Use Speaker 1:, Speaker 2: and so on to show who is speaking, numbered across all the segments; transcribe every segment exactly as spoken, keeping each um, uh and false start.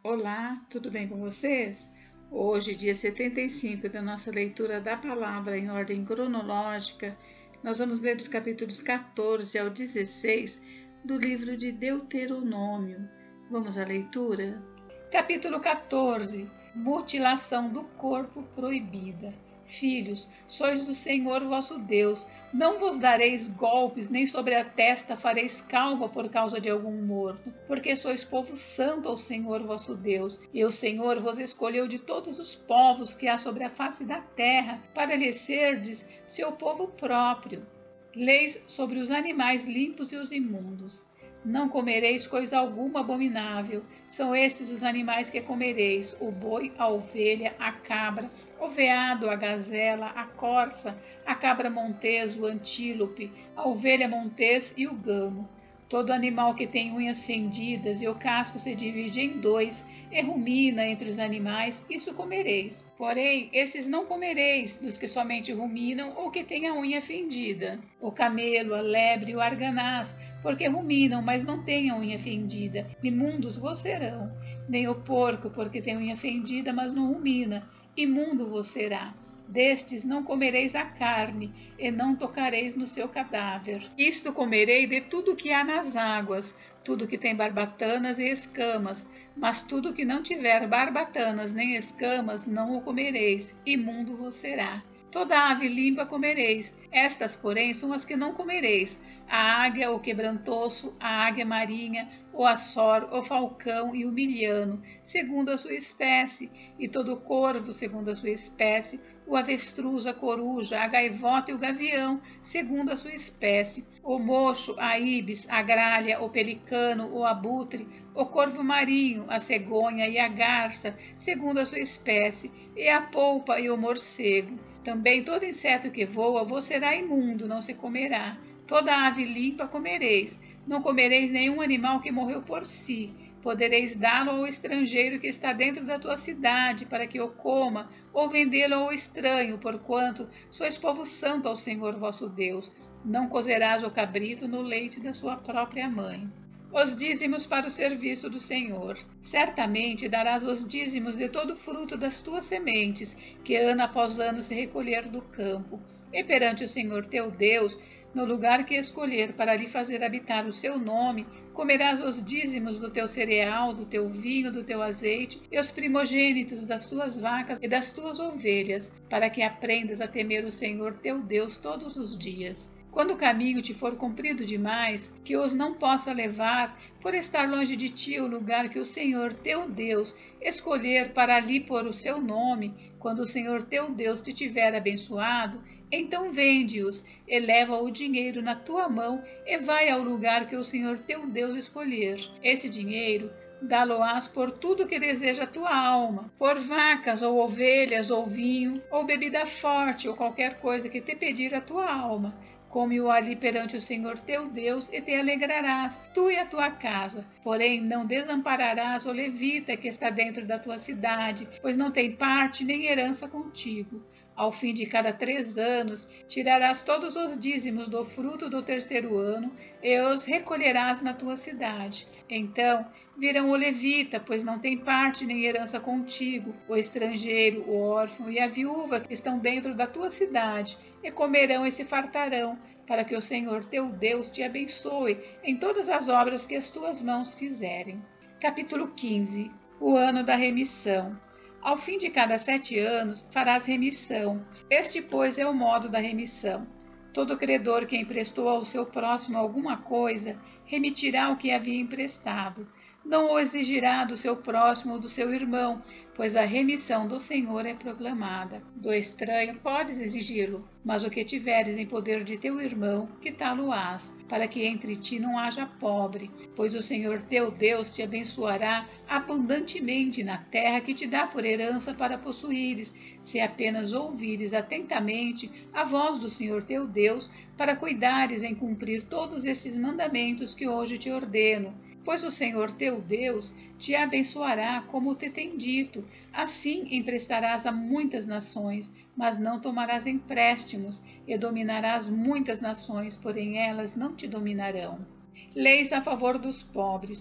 Speaker 1: Olá, tudo bem com vocês? Hoje, dia setenta e cinco da nossa leitura da palavra em ordem cronológica, nós vamos ler os capítulos quatorze ao dezesseis do livro de Deuteronômio. Vamos à leitura? Capítulo quatorze. Mutilação do corpo proibida. Filhos, sois do Senhor vosso Deus, não vos dareis golpes, nem sobre a testa fareis calva por causa de algum morto, porque sois povo santo ao Senhor vosso Deus, e o Senhor vos escolheu de todos os povos que há sobre a face da terra, para lhe serdes seu povo próprio. Leis sobre os animais limpos e os imundos. Não comereis coisa alguma abominável. São estes os animais que comereis: o boi, a ovelha, a cabra, o veado, a gazela, a corça, a cabra montês, o antílope, a ovelha montês e o gamo. Todo animal que tem unhas fendidas e o casco se divide em dois e rumina entre os animais, isso comereis. Porém, esses não comereis, dos que somente ruminam ou que têm a unha fendida: o camelo, a lebre e o arganaz, porque ruminam, mas não têm a unha fendida, imundos vos serão. Nem o porco, porque tem unha fendida, mas não rumina, imundo vos será. Destes não comereis a carne, e não tocareis no seu cadáver. Isto comerei de tudo que há nas águas, tudo que tem barbatanas e escamas, mas tudo que não tiver barbatanas nem escamas, não o comereis, imundo vos será. Toda ave limpa comereis, estas, porém, são as que não comereis: a águia, o quebrantoço, a águia marinha, o açor, o falcão e o milhano, segundo a sua espécie, e todo o corvo, segundo a sua espécie, o avestruz, a coruja, a gaivota e o gavião, segundo a sua espécie, o mocho, a ibis, a gralha, o pelicano, o abutre, o corvo marinho, a cegonha e a garça, segundo a sua espécie, e a polpa e o morcego. Também todo inseto que voa vos será imundo, não se comerá. Toda ave limpa comereis. Não comereis nenhum animal que morreu por si. Podereis dá-lo ao estrangeiro que está dentro da tua cidade, para que o coma, ou vendê-lo ao estranho, porquanto sois povo santo ao Senhor vosso Deus. Não cozerás o cabrito no leite da sua própria mãe. Os dízimos para o serviço do Senhor. Certamente darás os dízimos de todo o fruto das tuas sementes, que ano após ano se recolher do campo. E perante o Senhor teu Deus, no lugar que escolher para lhe fazer habitar o seu nome, comerás os dízimos do teu cereal, do teu vinho, do teu azeite, e os primogênitos das tuas vacas e das tuas ovelhas, para que aprendas a temer o Senhor teu Deus todos os dias. Quando o caminho te for comprido demais, que os não possa levar, por estar longe de ti o lugar que o Senhor teu Deus escolher para ali pôr o seu nome, quando o Senhor teu Deus te tiver abençoado, então vende-os, e leva o dinheiro na tua mão, e vai ao lugar que o Senhor teu Deus escolher. Esse dinheiro dá-lo-ás por tudo que deseja a tua alma, por vacas, ou ovelhas, ou vinho, ou bebida forte, ou qualquer coisa que te pedir a tua alma. Come-o ali perante o Senhor teu Deus, e te alegrarás, tu e a tua casa. Porém, não desampararás o levita que está dentro da tua cidade, pois não tem parte nem herança contigo. Ao fim de cada três anos, tirarás todos os dízimos do fruto do terceiro ano e os recolherás na tua cidade. Então virão o levita, pois não tem parte nem herança contigo, o estrangeiro, o órfão e a viúva que estão dentro da tua cidade, e comerão e se fartarão, para que o Senhor teu Deus te abençoe em todas as obras que as tuas mãos fizerem. Capítulo quinze. O ano da remissão. Ao fim de cada sete anos farás remissão. Este, pois, é o modo da remissão. Todo credor que emprestou ao seu próximo alguma coisa, remitirá o que havia emprestado. Não o exigirá do seu próximo ou do seu irmão, pois a remissão do Senhor é proclamada. Do estranho podes exigi-lo, mas o que tiveres em poder de teu irmão, quitá-lo-ás, para que entre ti não haja pobre, pois o Senhor teu Deus te abençoará abundantemente na terra que te dá por herança para possuíres, se apenas ouvires atentamente a voz do Senhor teu Deus, para cuidares em cumprir todos esses mandamentos que hoje te ordeno. Pois o Senhor teu Deus te abençoará como te tem dito. Assim emprestarás a muitas nações, mas não tomarás empréstimos, e dominarás muitas nações, porém elas não te dominarão. Leis a favor dos pobres.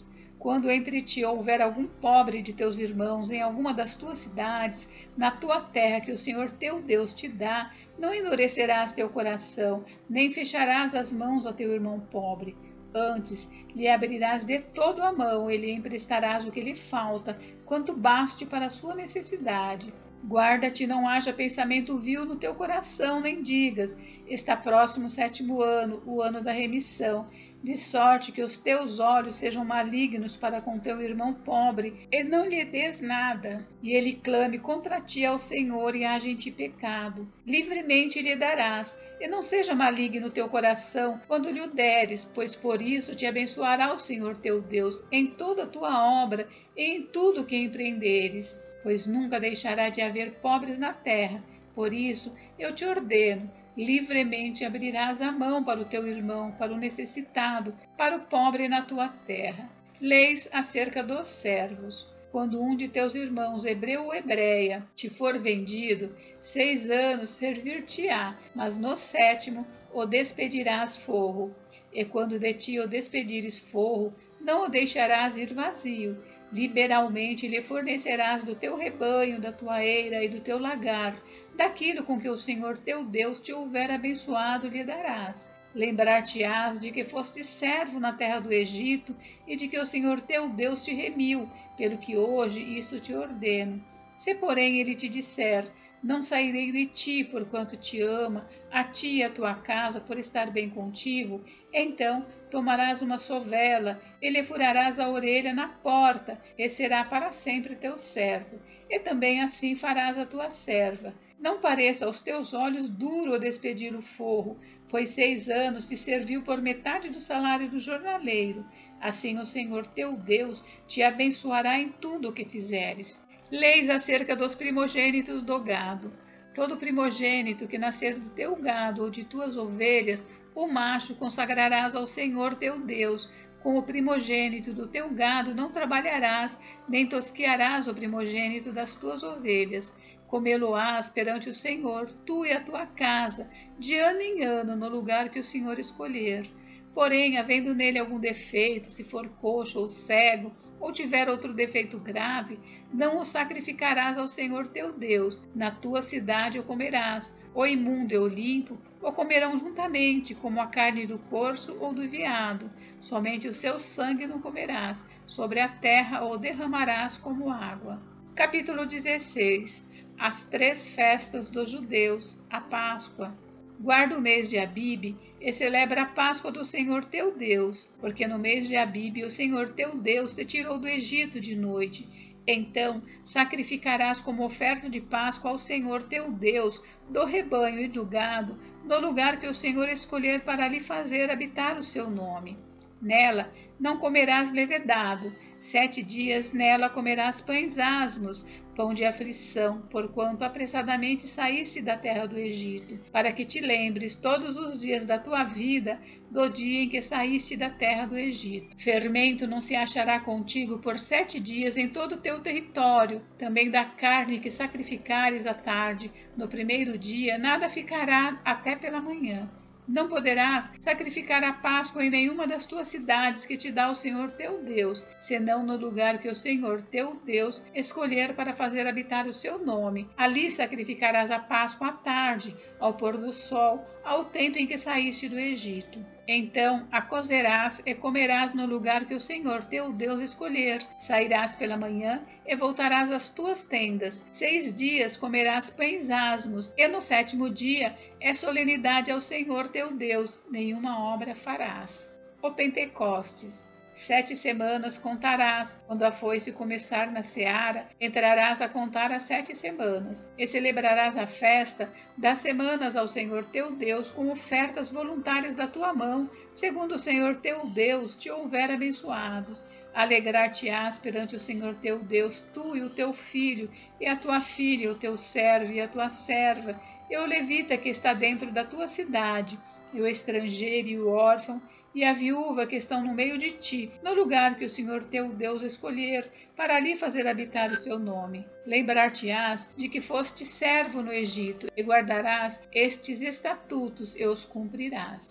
Speaker 1: Quando entre ti houver algum pobre de teus irmãos em alguma das tuas cidades, na tua terra que o Senhor teu Deus te dá, não endurecerás teu coração, nem fecharás as mãos ao teu irmão pobre. Antes, lhe abrirás de todo a mão e lhe emprestarás o que lhe falta, quanto baste para a sua necessidade. Guarda-te, não haja pensamento vil no teu coração, nem digas, está próximo o sétimo ano, o ano da remissão, de sorte que os teus olhos sejam malignos para com teu irmão pobre, e não lhe des nada, e ele clame contra ti ao Senhor e haja em ti pecado. Livremente lhe darás, e não seja maligno o teu coração quando lhe o deres, pois por isso te abençoará o Senhor teu Deus em toda a tua obra e em tudo o que empreenderes, pois nunca deixará de haver pobres na terra. Por isso eu te ordeno, livremente abrirás a mão para o teu irmão, para o necessitado, para o pobre na tua terra. Leis acerca dos servos. Quando um de teus irmãos, hebreu ou hebreia, te for vendido, seis anos servir-te-á, mas no sétimo o despedirás forro. E quando de ti o despedires forro, não o deixarás ir vazio. Liberalmente lhe fornecerás do teu rebanho, da tua eira e do teu lagar, daquilo com que o Senhor teu Deus te houver abençoado lhe darás. Lembrar-te-ás de que foste servo na terra do Egito e de que o Senhor teu Deus te remiu, pelo que hoje isto te ordeno. Se, porém, ele te disser, não sairei de ti, porquanto te ama, a ti e a tua casa, por estar bem contigo, então tomarás uma sovela, e lhe furarás a orelha na porta, e será para sempre teu servo. E também assim farás a tua serva. Não pareça aos teus olhos duro o despedir o forro, pois seis anos te serviu por metade do salário do jornaleiro. Assim o Senhor teu Deus te abençoará em tudo o que fizeres. Leis acerca dos primogênitos do gado. Todo primogênito que nascer do teu gado ou de tuas ovelhas, o macho consagrarás ao Senhor teu Deus. Com o primogênito do teu gado não trabalharás, nem tosquearás o primogênito das tuas ovelhas. Comê-lo-ás perante o Senhor, tu e a tua casa, de ano em ano, no lugar que o Senhor escolher. Porém, havendo nele algum defeito, se for coxo ou cego, ou tiver outro defeito grave, não o sacrificarás ao Senhor teu Deus. Na tua cidade o comerás. O imundo e o limpo o comerão juntamente, como a carne do corso ou do veado. Somente o seu sangue não comerás. Sobre a terra o derramarás como água. Capítulo dezesseis. As três festas dos judeus, a Páscoa. Guarda o mês de Abibe e celebra a Páscoa do Senhor teu Deus, porque no mês de Abibe o Senhor teu Deus te tirou do Egito de noite. Então sacrificarás como oferta de Páscoa ao Senhor teu Deus, do rebanho e do gado, no lugar que o Senhor escolher para lhe fazer habitar o seu nome. Nela não comerás levedado. Sete dias nela comerás pães asmos, pão de aflição, porquanto apressadamente saíste da terra do Egito, para que te lembres todos os dias da tua vida do dia em que saíste da terra do Egito. Fermento não se achará contigo por sete dias em todo o teu território, também da carne que sacrificares à tarde. No primeiro dia nada ficará até pela manhã. Não poderás sacrificar a Páscoa em nenhuma das tuas cidades que te dá o Senhor teu Deus, senão no lugar que o Senhor teu Deus escolher para fazer habitar o seu nome. Ali sacrificarás a Páscoa à tarde, ao pôr do sol, ao tempo em que saíste do Egito. Então a cozerás e comerás no lugar que o Senhor teu Deus escolher. Sairás pela manhã e voltarás às tuas tendas. Seis dias comerás pães asmos, e no sétimo dia é solenidade ao Senhor teu Deus, nenhuma obra farás. O Pentecostes. Sete semanas contarás. Quando a foice começar na seara, entrarás a contar as sete semanas, e celebrarás a festa das semanas ao Senhor teu Deus com ofertas voluntárias da tua mão, segundo o Senhor teu Deus te houver abençoado. Alegrar-te-ás perante o Senhor teu Deus, tu e o teu filho, e a tua filha, o teu servo e a tua serva, e o levita que está dentro da tua cidade, e o estrangeiro e o órfão, e a viúva que estão no meio de ti, no lugar que o Senhor teu Deus escolher, para ali fazer habitar o seu nome. Lembrar-te-ás de que foste servo no Egito, e guardarás estes estatutos e os cumprirás.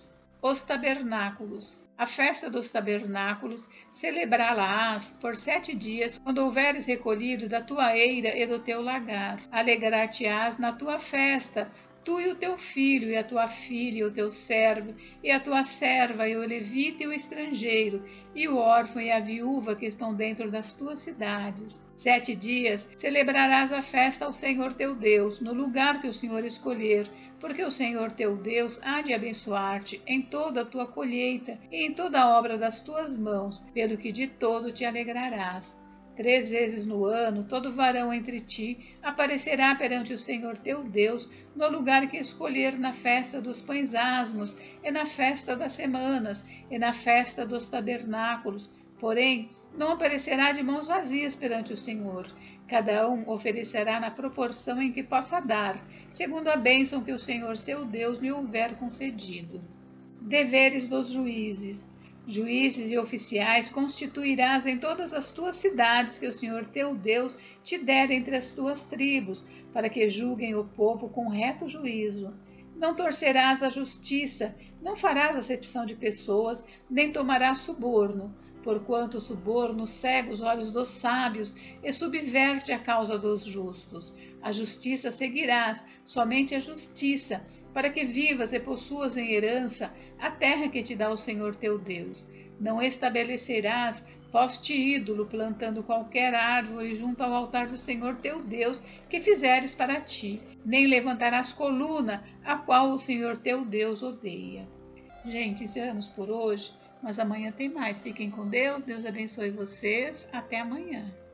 Speaker 1: Os tabernáculos. A festa dos tabernáculos celebrá-la-ás por sete dias, quando houveres recolhido da tua eira e do teu lagar. Alegrar-te-ás na tua festa, tu e o teu filho, e a tua filha, e o teu servo, e a tua serva, e o levita e o estrangeiro, e o órfão e a viúva que estão dentro das tuas cidades. Sete dias celebrarás a festa ao Senhor teu Deus, no lugar que o Senhor escolher, porque o Senhor teu Deus há de abençoar-te em toda a tua colheita e em toda a obra das tuas mãos, pelo que de todo te alegrarás. Três vezes no ano, todo varão entre ti aparecerá perante o Senhor teu Deus, no lugar que escolher, na festa dos pães asmos, e na festa das semanas, e na festa dos tabernáculos. Porém, não aparecerá de mãos vazias perante o Senhor. Cada um oferecerá na proporção em que possa dar, segundo a bênção que o Senhor seu Deus lhe houver concedido. Deveres dos juízes. Juízes e oficiais constituirás em todas as tuas cidades que o Senhor teu Deus te der entre as tuas tribos, para que julguem o povo com reto juízo. Não torcerás a justiça, não farás acepção de pessoas, nem tomarás suborno, porquanto o suborno cega os olhos dos sábios e subverte a causa dos justos. A justiça seguirás, somente a justiça, para que vivas e possuas em herança a terra que te dá o Senhor teu Deus. Não estabelecerás poste ídolo, plantando qualquer árvore junto ao altar do Senhor teu Deus que fizeres para ti, nem levantarás coluna, a qual o Senhor teu Deus odeia. Gente, encerramos por hoje, mas amanhã tem mais. Fiquem com Deus, Deus abençoe vocês. Até amanhã.